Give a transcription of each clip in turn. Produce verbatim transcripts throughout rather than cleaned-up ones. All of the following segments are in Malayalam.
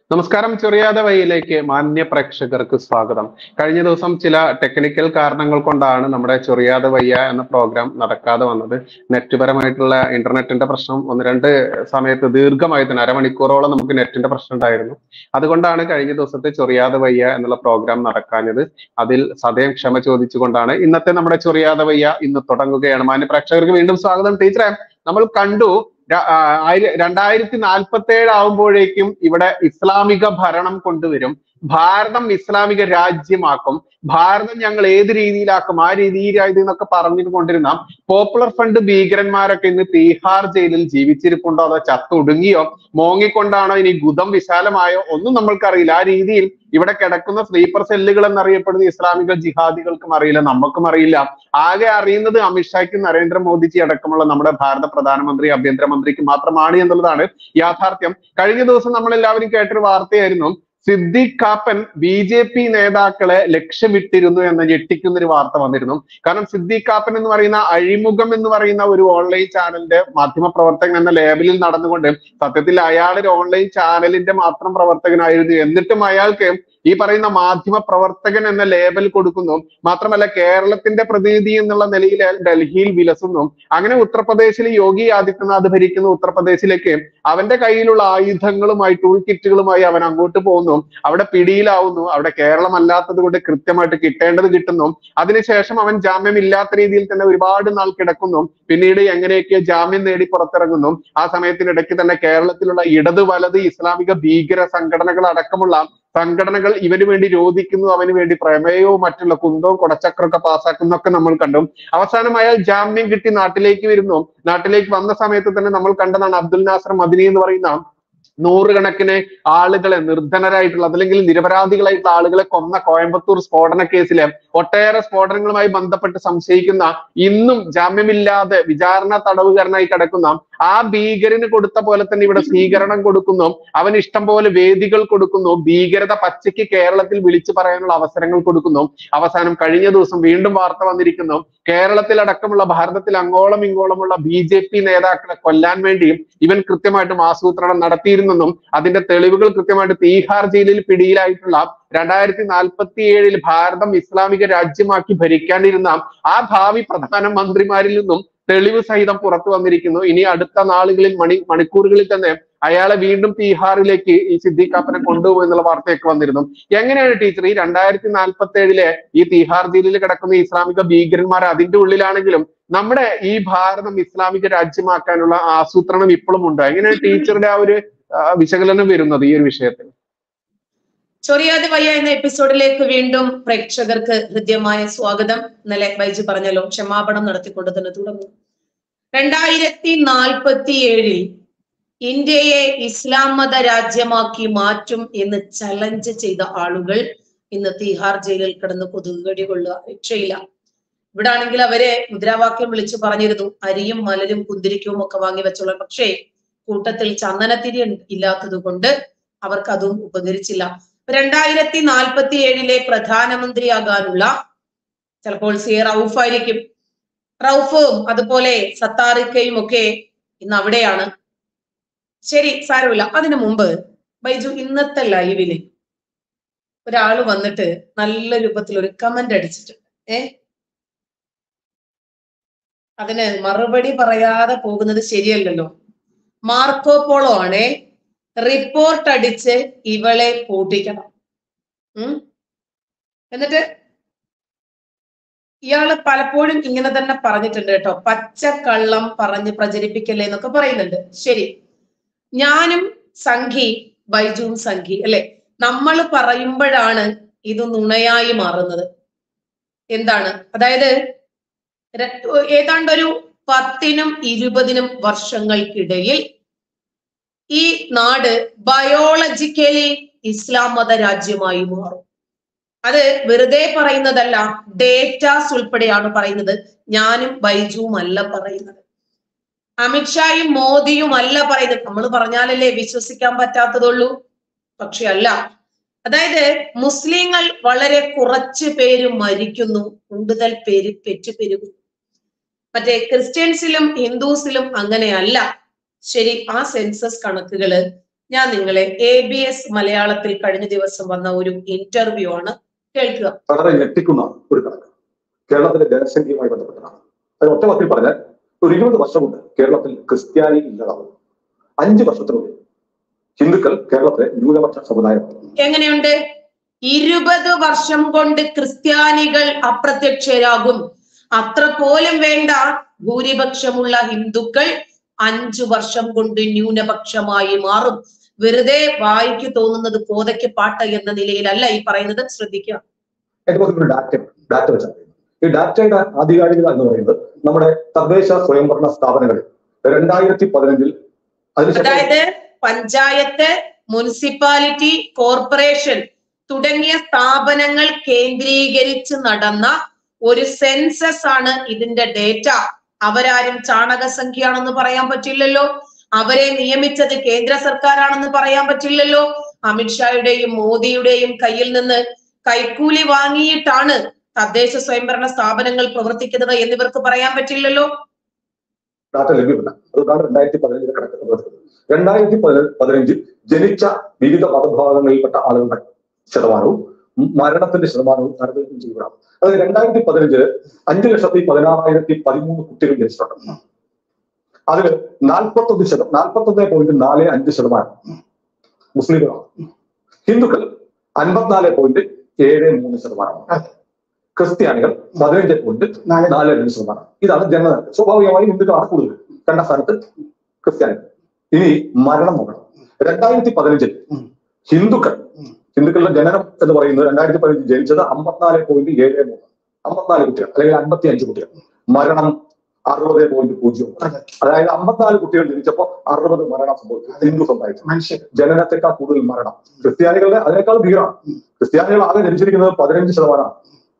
നമസ്കാരം. ചൊറിയാതെ വഴിയിലേക്ക് മാന്യ പ്രേക്ഷകർക്ക് സ്വാഗതം. കഴിഞ്ഞ ദിവസം ചില ടെക്നിക്കൽ കാരണങ്ങൾ കൊണ്ടാണ് നമ്മുടെ ചൊറിയാതെ വയ്യ എന്ന പ്രോഗ്രാം നടക്കാതെ വന്നത്. നെറ്റ് പരമായിട്ടുള്ള ഇന്റർനെറ്റിന്റെ പ്രശ്നം ഒന്ന് രണ്ട് സമയത്ത് ദീർഘമായി തന്നെ അരമണിക്കൂറോളം നമുക്ക് നെറ്റിന്റെ പ്രശ്നം ഉണ്ടായിരുന്നു. അതുകൊണ്ടാണ് കഴിഞ്ഞ ദിവസത്തെ ചൊറിയാതെ വയ്യ എന്നുള്ള പ്രോഗ്രാം നടക്കാഞ്ഞത്. അതിൽ സദയം ക്ഷമ ചോദിച്ചുകൊണ്ടാണ് ഇന്നത്തെ നമ്മുടെ ചൊറിയാതെ വയ്യ ഇന്ന് തുടങ്ങുകയാണ്. മാന്യ പ്രേക്ഷകർക്ക് വീണ്ടും സ്വാഗതം. ടീച്ചറെ, നമ്മൾ കണ്ടു രണ്ടായിരത്തി നാൽപ്പത്തി ഏഴ് ആവുമ്പോഴേക്കും ഇവിടെ ഇസ്ലാമിക ഭരണം കൊണ്ടുവരും, ഭാരതം ഇസ്ലാമിക രാജ്യമാക്കും, ഭാരതം ഞങ്ങൾ ഏത് രീതിയിലാക്കും ആ രീതിയിലായത് എന്നൊക്കെ പറഞ്ഞുകൊണ്ടിരുന്ന പോപ്പുലർ ഫ്രണ്ട് ഭീകരന്മാരൊക്കെ ഇന്ന് തീഹാർ ജയിലിൽ ജീവിച്ചിരിപ്പുണ്ടോ, അതോ ചത്തൊടുങ്ങിയോ, മോങ്ങിക്കൊണ്ടാണോ, ഇനി ഗുദം വിശാലമായോ ഒന്നും നമ്മൾക്കറിയില്ല. ആ രീതിയിൽ ഇവിടെ കിടക്കുന്ന സ്ലീപ്പർ സെല്ലുകൾ എന്നറിയപ്പെടുന്ന ഇസ്ലാമിക ജിഹാദികൾക്കും അറിയില്ല, നമുക്കും അറിയില്ല. ആകെ അറിയുന്നത് അമിത്ഷായ്ക്കും നരേന്ദ്രമോദിജി അടക്കമുള്ള നമ്മുടെ ഭാരത പ്രധാനമന്ത്രി ആഭ്യന്തരമന്ത്രിക്ക് മാത്രമാണ് എന്നുള്ളതാണ് യാഥാർത്ഥ്യം. കഴിഞ്ഞ ദിവസം നമ്മൾ എല്ലാവരും കേട്ടൊരു വാർത്തയായിരുന്നു, Siddique Kappan B J P നേതാക്കളെ ലക്ഷ്യമിട്ടിരുന്നു എന്ന ഞെട്ടിക്കുന്ന ഒരു വാർത്ത വന്നിരുന്നു. കാരണം സിദ്ദിഖ് കാപ്പൻ എന്ന് പറയുന്ന അഴിമുഖം എന്ന് പറയുന്ന ഒരു ഓൺലൈൻ ചാനലിന്റെ മാധ്യമ പ്രവർത്തകൻ എന്ന ലേബലിൽ നടന്നുകൊണ്ട് സത്യത്തിൽ അയാൾ ഒരു ഓൺലൈൻ ചാനലിന്റെ മാത്രം പ്രവർത്തകനായിരുന്നു. എന്നിട്ടും അയാൾക്ക് ഈ പറയുന്ന മാധ്യമ പ്രവർത്തകൻ എന്ന ലേബൽ കൊടുക്കുന്നു. മാത്രമല്ല കേരളത്തിന്റെ പ്രതിനിധി എന്നുള്ള നിലയിൽ ഡൽഹിയിൽ വിലസുന്നു. അങ്ങനെ ഉത്തർപ്രദേശിൽ യോഗി ആദിത്യനാഥ് ഭരിക്കുന്ന ഉത്തർപ്രദേശിലേക്ക് അവന്റെ കയ്യിലുള്ള ആയുധങ്ങളുമായി ടൂൾ കിറ്റുകളുമായി അവൻ അങ്ങോട്ട് പോകുന്നു. അവിടെ പിടിയിലാവുന്നു. അവിടെ കേരളം അല്ലാത്തത് കൊണ്ട് കൃത്യമായിട്ട് കിട്ടേണ്ടത് കിട്ടുന്നു. അതിനുശേഷം അവൻ ജാമ്യം ഇല്ലാത്ത രീതിയിൽ തന്നെ ഒരുപാട് നാൾ കിടക്കുന്നു. പിന്നീട് എങ്ങനെയൊക്കെ ജാമ്യം നേടി പുറത്തിറങ്ങുന്നു. ആ സമയത്തിനിടയ്ക്ക് തന്നെ കേരളത്തിലുള്ള ഇടത് വലത് ഇസ്ലാമിക ഭീകര സംഘടനകൾ അടക്കമുള്ള സംഘടനകൾ ഇവന് വേണ്ടി രോധിക്കുന്നു, അവന് വേണ്ടി പ്രമേയവും മറ്റുള്ള കുന്തവും കുടച്ചക്രമൊക്കെ പാസ്സാക്കുന്നൊക്കെ നമ്മൾ കണ്ടു. അവസാനം അയാൾ ജാമ്യം കിട്ടി നാട്ടിലേക്ക് വരുന്നു. നാട്ടിലേക്ക് വന്ന സമയത്ത് തന്നെ നമ്മൾ കണ്ടതാണ് അബ്ദുൽ നാസർ മദനി എന്ന് പറയുന്ന നൂറുകണക്കിന് ആളുകളെ, നിർധനരായിട്ടുള്ള അതല്ലെങ്കിൽ നിരപരാധികളായിട്ടുള്ള ആളുകളെ കൊന്ന കോയമ്പത്തൂർ സ്ഫോടന കേസിലെ ഒട്ടേറെ സ്ഫോടനങ്ങളുമായി ബന്ധപ്പെട്ട് സംശയിക്കുന്ന, ഇന്നും ജാമ്യമില്ലാതെ വിചാരണ തടവുകാരനായി കിടക്കുന്ന ആ ഭീകരന് കൊടുത്ത പോലെ തന്നെ ഇവിടെ സ്വീകരണം കൊടുക്കുന്നു. അവൻ ഇഷ്ടം പോലെ വേദികൾ കൊടുക്കുന്നു, ഭീകരത പച്ചയ്ക്ക് കേരളത്തിൽ വിളിച്ചു പറയാനുള്ള അവസരങ്ങൾ കൊടുക്കുന്നു. അവസാനം കഴിഞ്ഞ ദിവസം വീണ്ടും വാർത്ത വന്നിരിക്കുന്നു, കേരളത്തിൽ അടക്കമുള്ള ഭാരതത്തിൽ അങ്ങോളം ഇങ്ങോളമുള്ള ബി ജെ പി നേതാക്കളെ കൊല്ലാൻ വേണ്ടി ഇവൻ കൃത്യമായിട്ടും ആസൂത്രണം നടത്തിയിരുന്നെന്നും അതിന്റെ തെളിവുകൾ കൃത്യമായിട്ട് തീഹാർ ജയിലിൽ പിടിയിലായിട്ടുള്ള രണ്ടായിരത്തി നാൽപ്പത്തി ഏഴിൽ ഭാരതം ഇസ്ലാമിക രാജ്യമാക്കി ഭരിക്കാനിരുന്ന ആ ഭാവി പ്രധാനമന്ത്രിമാരിൽ നിന്നും തെളിവ് സഹിതം പുറത്തു വന്നിരിക്കുന്നു. ഇനി അടുത്ത നാളുകളിൽ മണി മണിക്കൂറുകളിൽ തന്നെ അയാളെ വീണ്ടും തീഹാറിലേക്ക് ഈ സിദ്ദിഖ് കാപ്പനെ കൊണ്ടുപോകും എന്നുള്ള വാർത്തയൊക്കെ വന്നിരുന്നു. എങ്ങനെയാണ് ടീച്ചർ ഈ രണ്ടായിരത്തി നാൽപ്പത്തി ഏഴിലെ ഈ തീഹാർ ജയിലിൽ കിടക്കുന്ന ഇസ്ലാമിക ഭീകരന്മാർ അതിന്റെ ഉള്ളിലാണെങ്കിലും നമ്മുടെ ഈ ഭാരതം ഇസ്ലാമിക രാജ്യമാക്കാനുള്ള ആസൂത്രണം ഇപ്പോഴും ഉണ്ടോ? എങ്ങനെയാണ് ടീച്ചറുടെ ആ ഒരു വിശകലനം വരുന്നത് ഈ ഒരു വിഷയത്തിൽ? ചൊറിയാതെ വയ്യ എന്ന എപ്പിസോഡിലേക്ക് വീണ്ടും പ്രേക്ഷകർക്ക് ഹൃദ്യമായ സ്വാഗതം. ഇന്നലെ ബൈജു പറഞ്ഞല്ലോ, ക്ഷമാപണം നടത്തിക്കൊണ്ട് തന്നെ തുടങ്ങും. രണ്ടായിരത്തി നാൽപ്പത്തി ഏഴിൽ ഇന്ത്യയെ ഇസ്ലാം മത രാജ്യമാക്കി മാറ്റും എന്ന് ചലഞ്ച് ചെയ്ത ആളുകൾ ഇന്ന് തീഹാർ ജയിലിൽ കിടന്ന് കൊതുകുകടി കൊള്ളുക, രക്ഷയില്ല. ഇവിടെ ആണെങ്കിൽ അവരെ മുദ്രാവാക്യം വിളിച്ചു പറഞ്ഞിരുന്നു, അരിയും മലരും കുന്തിരിക്കവും ഒക്കെ വാങ്ങി വെച്ചോളാം. പക്ഷേ കൂട്ടത്തിൽ ചന്ദനത്തിരി ഇല്ലാത്തത് കൊണ്ട് അവർക്ക് അതും ഉപകരിച്ചില്ല. രണ്ടായിരത്തി നാൽപ്പത്തി ഏഴിലെ പ്രധാനമന്ത്രിയാകാനുള്ള ചിലപ്പോൾ സി എ റൌഫ് ആയിരിക്കും. റൌഫും അതുപോലെ സത്താറിക്കയും ഒക്കെ ഇന്ന് അവിടെയാണ്. ശരി, സാരമില്ല. അതിനു മുമ്പ് ബൈജു, ഇന്നത്തെ ലൈവില് ഒരാള് വന്നിട്ട് നല്ല രൂപത്തിൽ ഒരു കമന്റ് അടിച്ചിട്ടുണ്ട്. ഏ അതിന് മറുപടി പറയാതെ പോകുന്നത് ശരിയല്ലല്ലോ. മാർക്കോ പോളോ ആണേ, റിപ്പോർട്ട് അടിച്ച് ഇവളെ പൂട്ടിക്കണം. ഉം എന്നിട്ട് ഇയാള് പലപ്പോഴും ഇങ്ങനെ തന്നെ പറഞ്ഞിട്ടുണ്ട് കേട്ടോ, പച്ചക്കള്ളം പറഞ്ഞ് പ്രചരിപ്പിക്കല്ലേ എന്നൊക്കെ പറയുന്നുണ്ട്. ശരി, ഞാനും സംഘി, ബൈജുവും സംഘി അല്ലെ, നമ്മൾ പറയുമ്പോഴാണ് ഇത് നുണയായി മാറുന്നത്. എന്താണ്? അതായത് ഏതാണ്ടൊരു പത്തിനും ഇരുപതിനും വർഷങ്ങൾക്കിടയിൽ ഈ നാട് ബയോളജിക്കലി ഇസ്ലാം മത രാജ്യമായി മാറും. അത് വെറുതെ പറയുന്നതല്ല, ഡേറ്റാസ് ഉൾപ്പെടെയാണ് പറയുന്നത്. ഞാനും ബൈജുവും അല്ല പറയുന്നത്, അമിത്ഷായും മോദിയും അല്ല പറയുന്നത്. നമ്മൾ പറഞ്ഞാലല്ലേ വിശ്വസിക്കാൻ പറ്റാത്തതുള്ളൂ. പക്ഷെ അല്ല. അതായത് മുസ്ലിങ്ങൾ വളരെ കുറച്ച് പേര് മരിക്കുന്നു, കൂടുതൽ പേര് പെറ്റുപെരുകുന്നു. മറ്റേ ക്രിസ്ത്യൻസിലും ഹിന്ദുസിലും അങ്ങനെയല്ല. ശരി, ആ സെൻസസ് കണക്കുകള് ഞാൻ നിങ്ങളെ എ ബി എസ് മലയാളത്തിൽ കഴിഞ്ഞ ദിവസം വന്ന ഒരു ഇന്റർവ്യൂ ആണ് കേൾക്കുക. വളരെ ഞെട്ടിക്കുന്ന ഒരു കണക്ക് കേരളത്തിലെ ജനസംഖ്യയുമായി ബന്ധപ്പെട്ടതാണ്. അത് ഒറ്റ വാക്കിൽ പറഞ്ഞാൽ ഒരു ഇരുപത് വർഷം കൊണ്ട് കേരളത്തിൽ ക്രിസ്ത്യാനി ഇല്ലാതാവും. അഞ്ച് വർഷത്തിനുള്ളിൽ ഹിന്ദുക്കൾ കേരളത്തിലെ ന്യൂനപക്ഷ സമുദായമാണ്. എങ്ങനെയുണ്ട്? ഇരുപത് വർഷം കൊണ്ട് ക്രിസ്ത്യാനികൾ അപ്രത്യക്ഷരാകും. അത്ര പോലും വേണ്ട, ഭൂരിപക്ഷമുള്ള ഹിന്ദുക്കൾ അഞ്ചു വർഷം കൊണ്ട് ന്യൂനപക്ഷമായി മാറും. വെറുതെ വായിക്ക് തോന്നുന്നത് കോതയ്ക്ക് പാട്ട് എന്ന നിലയിലല്ല ഈ പറയുന്നത്, ശ്രദ്ധിക്കുക. ഡാറ്റ വെച്ചാൽ ഈ ഡാറ്റയുടെ ആധികാരികത എന്ന് പറയുന്നത് നമ്മുടെ തദ്ദേശ സ്വയംഭരണ സ്ഥാപനങ്ങളിൽ രണ്ടായിരത്തി പതിനഞ്ചിൽ അതായത് പഞ്ചായത്ത്, മുനിസിപ്പാലിറ്റി, കോർപ്പറേഷൻ തുടങ്ങിയ സ്ഥാപനങ്ങൾ കേന്ദ്രീകരിച്ച് നടന്ന ഒരു സെൻസസ് ആണ് ഇതിന്റെ ഡേറ്റ. അവരാരും ചാണകസംഖ്യയാണെന്ന് പറയാൻ പറ്റില്ലല്ലോ. അവരെ നിയമിച്ചത് കേന്ദ്ര സർക്കാരാണെന്ന് പറയാൻ പറ്റില്ലല്ലോ. അമിത്ഷായുടെയും മോദിയുടെയും കയ്യിൽ നിന്ന് കൈക്കൂലി വാങ്ങിയിട്ടാണ് തദ്ദേശ സ്വയംഭരണ സ്ഥാപനങ്ങൾ പ്രവർത്തിക്കുന്നത് എന്നിവർക്ക് പറയാൻ പറ്റില്ലല്ലോ. ഡാറ്റ ലഭ്യമല്ല. അതുകൊണ്ടാണ് രണ്ടായിരത്തി പതിനഞ്ചിലെ കണക്ക്. രണ്ടായിരത്തി പതിനഞ്ചിൽ ജനിച്ച വിവിധ മതഭാഗങ്ങളിൽപ്പെട്ട ആളുകളുടെ ശതമാനവും മരണത്തിന്റെ ശതമാനവും താരതമ്യം ചെയ്യുകയാണ്. അതായത് രണ്ടായിരത്തി പതിനഞ്ചില് അഞ്ചു ലക്ഷത്തി പതിനാറായിരത്തി പതിമൂന്ന് കുട്ടികൾ ജനിച്ചിട്ടുണ്ട്. അതിൽ നാൽപ്പത്തൊന്ന് ശതമാനം നാൽപ്പത്തൊന്ന് പോയിന്റ് നാല് അഞ്ച് ശതമാനം മുസ്ലിങ്ങളാണ്. ഹിന്ദുക്കൾ അൻപത്തിനാല് പോയിന്റ് ഏഴ് മൂന്ന് ശതമാനമാണ്. ക്രിസ്ത്യാനികൾ പതിനഞ്ച് പോയിന്റ് നാല് രണ്ട് ശതമാനം. ഇതാണ് ജനനനിരക്ക്. സ്വാഭാവികമായും ഹിന്ദുക്കളാണ് കൂടുതൽ. രണ്ടാം സ്ഥാനത്ത് ക്രിസ്ത്യാനികൾ. ഇനി മരണം നോക്കണം. രണ്ടായിരത്തി പതിനഞ്ചിൽ ഹിന്ദുക്കൾ ഹിന്ദുക്കളുടെ ജനനം എന്ന് പറയുന്നത് രണ്ടായിരത്തി പതിനഞ്ചിൽ ജനിച്ചത് അമ്പത്തിനാല് പോയിന്റ് ഏഴ് മൂന്ന് അമ്പത്തിനാല് കുട്ടികൾ അല്ലെങ്കിൽ അമ്പത്തി അഞ്ച് കുട്ടികൾ. മരണം അറുപത് പോയിന്റ് പൂജ്യം. അതായത് അമ്പത്തിനാല് കുട്ടികൾ ജനിച്ചപ്പോ അറുപത് മരണം സംഭവിച്ചു ഹിന്ദു സമുദായത്തിൽ. മനുഷ്യ ജനനത്തെക്കാൾ കൂടുതൽ മരണം. ക്രിസ്ത്യാനികളുടെ അതിനേക്കാൾ ഭീകരമാണ്. ക്രിസ്ത്യാനികൾ ആകെ ജനിച്ചിരിക്കുന്നത് പതിനഞ്ച് ശതമാനമാണ്.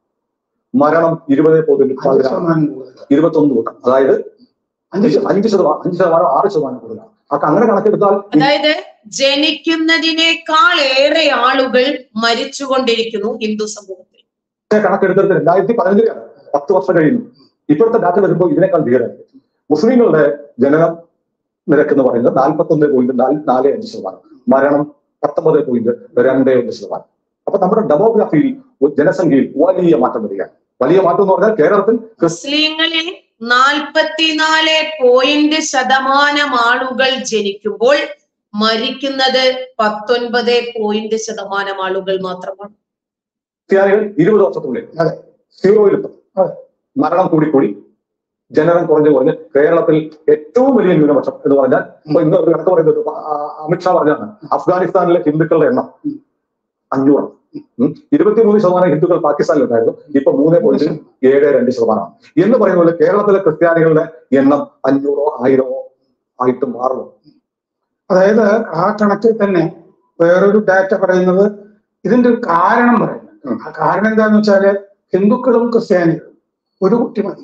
മരണം ഇരുപത് പോയിന്റ് ഇരുപത്തി ഒന്ന് കൂട്ടം. അതായത് അഞ്ച് അഞ്ച് ശതമാനം അഞ്ച് ശതമാനം ആറ് ശതമാനം കൂടുതലാണ്. അപ്പൊ അങ്ങനെ കണക്കെടുത്താൽ അതായത് ജനിക്കുന്നതിനേക്കാൾ ഏറെ ആളുകൾ മരിച്ചുകൊണ്ടിരിക്കുന്നു ഹിന്ദു സമൂഹത്തിൽ. കണക്കെടുത്തത് രണ്ടായിരത്തി പതിനഞ്ചിലാണ്. പത്ത് വർഷം കഴിയുന്നു. ഇപ്പോഴത്തെ ഡാറ്റ വരുമ്പോൾ ഇതിനേക്കാൾ ഭീകരമായിരിക്കും. മുസ്ലിങ്ങളുടെ ജനനം നിരക്ക് എന്ന് പറയുന്നത് നാൽപ്പത്തി ഒന്ന് പോയിന്റ് നാല് നാല് അഞ്ച് ശതമാനം. മരണം പത്തൊമ്പത് പോയിന്റ് രണ്ട് ഒന്ന് ശതമാനം. അപ്പൊ നമ്മുടെ ഡെമോഗ്രാഫിയിൽ ജനസംഖ്യയിൽ വലിയ മാറ്റം വരികയാണ്. വലിയ മാറ്റം എന്ന് പറഞ്ഞാൽ കേരളത്തിൽ മുസ്ലിങ്ങളിൽ നാൽപ്പത്തിനാല് പോയിന്റ് ശതമാനം ആളുകൾ ജനിക്കുമ്പോൾ മരിക്കുന്നത് പത്തൊൻപത് പോയിന്റ് ശതമാനം ആളുകൾ മാത്രമാണ്. ക്രിസ്ത്യാനികൾ ഇരുപത് വർഷത്തിനുള്ളിൽ അതെ സീറോയിലെത്തും. മരണം കൂടിക്കൂടി ജനനം കുറഞ്ഞു കുറഞ്ഞ് കേരളത്തിൽ ഏറ്റവും വലിയ ന്യൂനപക്ഷം എന്ന് പറഞ്ഞാൽ ഇപ്പൊ ഇന്ന് ഒരു കണക്ക് പറയുന്നത് അമിത്ഷാ പറഞ്ഞാണ് അഫ്ഗാനിസ്ഥാനിലെ ഹിന്ദുക്കളുടെ എണ്ണം അഞ്ഞൂറാണ്. ഇരുപത്തിമൂന്ന് ശതമാനം ഹിന്ദുക്കൾ പാകിസ്ഥാനിലുണ്ടായിരുന്നു. ഇപ്പൊ മൂന്ന് പോയിന്റ് ഏഴ് രണ്ട് ശതമാനമാണ്. എന്ന് പറയുന്ന പോലെ കേരളത്തിലെ ക്രിസ്ത്യാനികളുടെ എണ്ണം അഞ്ഞൂറോ ആയിരമോ ആയിട്ട് മാറുമോ? അതായത് ആ കണക്കിൽ തന്നെ വേറൊരു ഡാറ്റ പറയുന്നത് ഇതിന്റെ ഒരു കാരണം പറയുന്നത്. ആ കാരണം എന്താന്ന് വെച്ചാല് ഹിന്ദുക്കളും ക്രിസ്ത്യാനികളും ഒരു കുട്ടി മതി.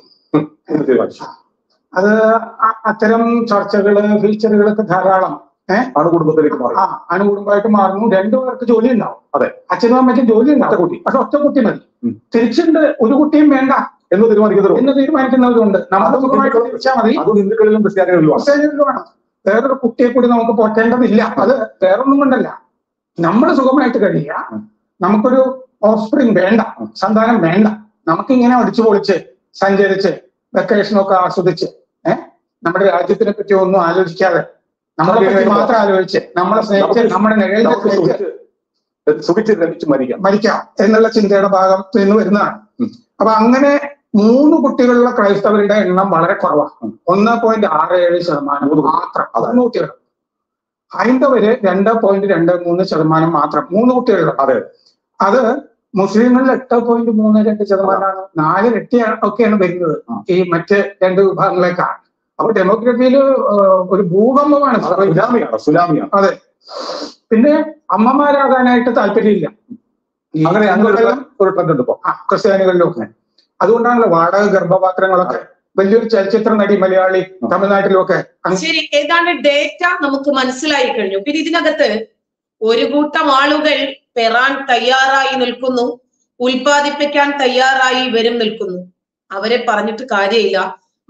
അത് അത്തരം ചർച്ചകള് ഫീച്ചറുകളൊക്കെ ധാരാളം ഏഹ് അണുകുടുംബത്തിലേക്ക് മാറും. ആ അണുകുടുംബമായിട്ട് മാറുന്നു. രണ്ടു പേർക്ക് ജോലി ഉണ്ടാവും. അതെ, അച്ഛനും അമ്മയ്ക്കും ജോലി ഉണ്ടാവും. കുട്ടി പക്ഷെ ഒറ്റ കുട്ടി മതി. തിരിച്ചുണ്ട് ഒരു കുട്ടിയും വേണ്ട എന്ന് തീരുമാനിക്കുന്നവരും എന്ന് തീരുമാനിക്കുന്നവരുണ്ട്. നമ്മുടെ സുഖമായിട്ട് തിരിച്ചാൽ മതി. അത് ഹിന്ദുക്കളിലും ക്രിസ്ത്യാനികളിലും ക്രിസ്ത്യാനികളിലുമാണ്. വേറൊരു കുട്ടിയെ കൂടി നമുക്ക് പോറ്റേണ്ടതില്ല. അത് വേറൊന്നും കൊണ്ടല്ല. നമ്മൾ സുഖമായിട്ട് കഴിയുക. നമുക്കൊരു ഓഫ്സ്പ്രിങ് വേണ്ട, സന്താനം വേണ്ട. നമുക്കിങ്ങനെ അടിച്ചു പൊളിച്ച് സഞ്ചരിച്ച് വെക്കേഷനൊക്കെ ആസ്വദിച്ച് ഏഹ് നമ്മുടെ രാജ്യത്തിനെ പറ്റി ഒന്നും ആലോചിക്കാതെ നമ്മളെ പറ്റി മാത്രം ആലോചിച്ച് നമ്മളെ സ്നേഹിച്ച് നമ്മുടെ നിഴലിനെ സുഖിച്ച് രമിച്ച് മരിക്കാം മരിക്കാം എന്നുള്ള ചിന്തയുടെ ഭാഗത്ത് നിന്ന് വരുന്നതാണ്. അപ്പൊ അങ്ങനെ മൂന്ന് കുട്ടികളുള്ള ക്രൈസ്തവരുടെ എണ്ണം വളരെ കുറവാണ്. ഒന്ന് പോയിന്റ് ആറ് ഏഴ് ശതമാനം മാത്രം. അതാണ് കുട്ടികൾ. ഹൈന്ദവര് രണ്ട് പോയിന്റ് രണ്ട് മൂന്ന് ശതമാനം മാത്രം മൂന്ന് കുട്ടികളുടെ. അതെ, അത് മുസ്ലിങ്ങളിൽ എട്ട് പോയിന്റ് മൂന്ന് രണ്ട് ശതമാനമാണ്. നാല് ഇരട്ടി ഒക്കെയാണ് വരുന്നത് ഈ മറ്റ് രണ്ട് വിഭാഗങ്ങളെക്കാൾ. അപ്പൊ ഡെമോഗ്രഫിയിൽ ഒരു ഭൂകമ്പമാണ്. സുനാമിയാണ്. അതെ. പിന്നെ അമ്മമാരാകാനായിട്ട് താല്പര്യമില്ല. അങ്ങനെ ഒരു ട്രെൻഡ് ഉണ്ട് ഇപ്പൊ ക്രിസ്ത്യാനികളിലൊക്കെ. അതുകൊണ്ടാണല്ലോ വാടക ഗർഭപാത്രങ്ങളൊക്കെ. വലിയൊരു ചലച്ചിത്ര നടി മലയാളി തമിഴ്നാട്ടിലൊക്കെ. ശരി, ഏതാണ്ട് ഡേറ്റ നമുക്ക് മനസ്സിലായി കഴിഞ്ഞു. പിന്നെ ഇതിനകത്ത് ഒരു കൂട്ടം ആളുകൾ പെറാൻ തയ്യാറായി നിൽക്കുന്നു, ഉൽപ്പാദിപ്പിക്കാൻ തയ്യാറായി വരും നിൽക്കുന്നു. അവരെ പറഞ്ഞിട്ട് കാര്യമില്ല.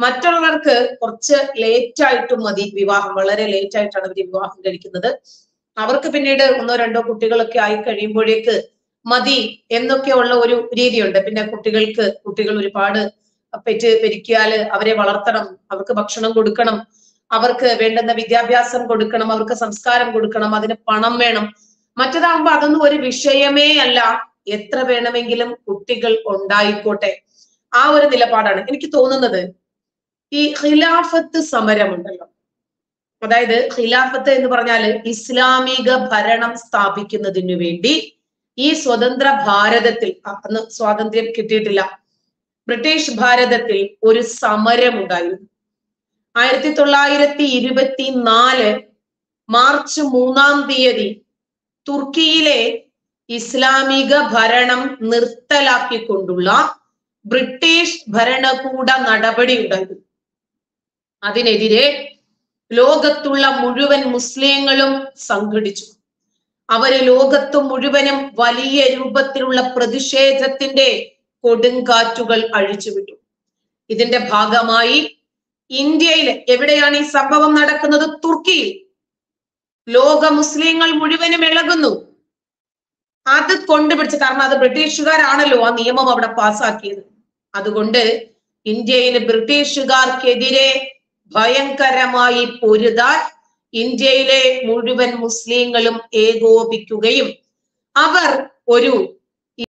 മറ്റുള്ളവർക്ക് കുറച്ച് ലേറ്റ് ആയിട്ടും മതി വിവാഹം. വളരെ ലേറ്റ് ആയിട്ടാണ് അവർ വിവാഹം കഴിക്കുന്നത്. അവർക്ക് പിന്നീട് ഒന്നോ രണ്ടോ കുട്ടികളൊക്കെ ആയി കഴിയുമ്പോഴേക്ക് മതി എന്നൊക്കെയുള്ള ഒരു രീതിയുണ്ട്. പിന്നെ കുട്ടികൾക്ക് കുട്ടികൾ ഒരുപാട് പെറ്റ് പെരുക്കിയാല് അവരെ വളർത്തണം, അവർക്ക് ഭക്ഷണം കൊടുക്കണം, അവർക്ക് വേണ്ടുന്ന വിദ്യാഭ്യാസം കൊടുക്കണം, അവർക്ക് സംസ്കാരം കൊടുക്കണം, അതിന് പണം വേണം. മറ്റതാകുമ്പോ അതൊന്നും ഒരു വിഷയമേ അല്ല, എത്ര വേണമെങ്കിലും കുട്ടികൾ ഉണ്ടായിക്കോട്ടെ, ആ ഒരു നിലപാടാണ്. എനിക്ക് തോന്നുന്നത് ഈ ഖിലാഫത്ത് സമരമുണ്ടല്ലോ, അതായത് ഖിലാഫത്ത് എന്ന് പറഞ്ഞാൽ ഇസ്ലാമിക ഭരണം സ്ഥാപിക്കുന്നതിനു വേണ്ടി ഈ സ്വതന്ത്ര ഭാരതത്തിൽ, അന്ന് സ്വാതന്ത്ര്യം കിട്ടിയിട്ടില്ല, ബ്രിട്ടീഷ് ഭാരതത്തിൽ ഒരു സമരം ഉണ്ടായിരുന്നു. ആയിരത്തി തൊള്ളായിരത്തി ഇരുപത്തി നാല് മാർച്ച് മൂന്നാം തീയതി തുർക്കിയിലെ ഇസ്ലാമിക ഭരണം നിർത്തലാക്കിക്കൊണ്ടുള്ള ബ്രിട്ടീഷ് ഭരണകൂട നടപടി ഉണ്ടായിരുന്നു. അതിനെതിരെ ലോകത്തുള്ള മുഴുവൻ മുസ്ലിങ്ങളും സംഘടിച്ചു. അവര് ലോകത്ത് മുഴുവനും വലിയ രൂപത്തിലുള്ള പ്രതിഷേധത്തിന്റെ കൊടുങ്കാറ്റുകൾ അഴിച്ചുവിട്ടു. ഇതിന്റെ ഭാഗമായി ഇന്ത്യയിൽ എവിടെയാണ് ഈ സംഭവം നടക്കുന്നത്? തുർക്കിയിൽ. ലോക മുസ്ലിങ്ങൾ മുഴുവനും ഇളകുന്നു. അത് കൊണ്ടുപിടിച്ച്, കാരണം അത് ബ്രിട്ടീഷുകാരാണല്ലോ ആ നിയമം അവിടെ പാസ്സാക്കിയത്. അതുകൊണ്ട് ഇന്ത്യയിൽ ബ്രിട്ടീഷുകാർക്കെതിരെ ഭയങ്കരമായി പൊരുതാൻ ഇന്ത്യയിലെ മുഴുവൻ മുസ്ലിങ്ങളും ഏകോപിക്കുകയും അവർ ഒരു